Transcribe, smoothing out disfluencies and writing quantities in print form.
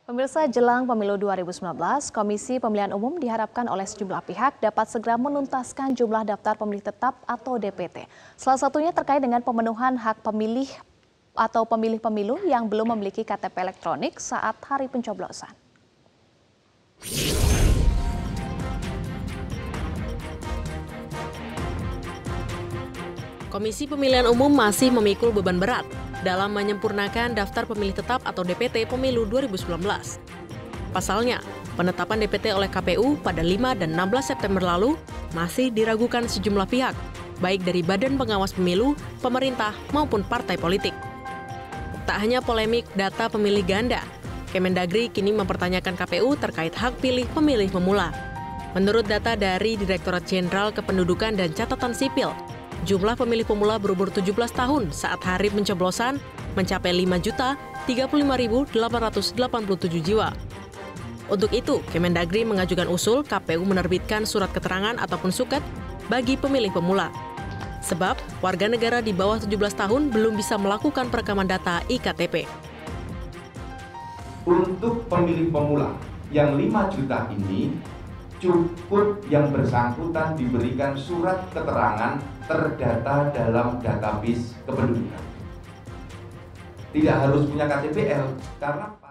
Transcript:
Pemirsa, jelang pemilu 2019, Komisi Pemilihan Umum diharapkan oleh sejumlah pihak dapat segera menuntaskan jumlah daftar pemilih tetap atau DPT. Salah satunya terkait dengan pemenuhan hak pemilih atau pemilih pemilu yang belum memiliki KTP elektronik saat hari pencoblosan. Komisi Pemilihan Umum masih memikul beban berat dalam menyempurnakan daftar pemilih tetap atau DPT pemilu 2019. Pasalnya, penetapan DPT oleh KPU pada 5 dan 16 September lalu masih diragukan sejumlah pihak, baik dari Badan Pengawas Pemilu, pemerintah, maupun partai politik. Tak hanya polemik data pemilih ganda, Kemendagri kini mempertanyakan KPU terkait hak pilih pemilih pemula. Menurut data dari Direktorat Jenderal Kependudukan dan Catatan Sipil, jumlah pemilih pemula berumur 17 tahun saat hari pencoblosan mencapai 5.035.887 jiwa. Untuk itu, Kemendagri mengajukan usul KPU menerbitkan surat keterangan ataupun suket bagi pemilih pemula. Sebab, warga negara di bawah 17 tahun belum bisa melakukan perekaman data IKTP. Untuk pemilih pemula yang 5 juta ini, cukup yang bersangkutan diberikan surat keterangan terdata dalam database kependudukan. Tidak harus punya KTPL, karena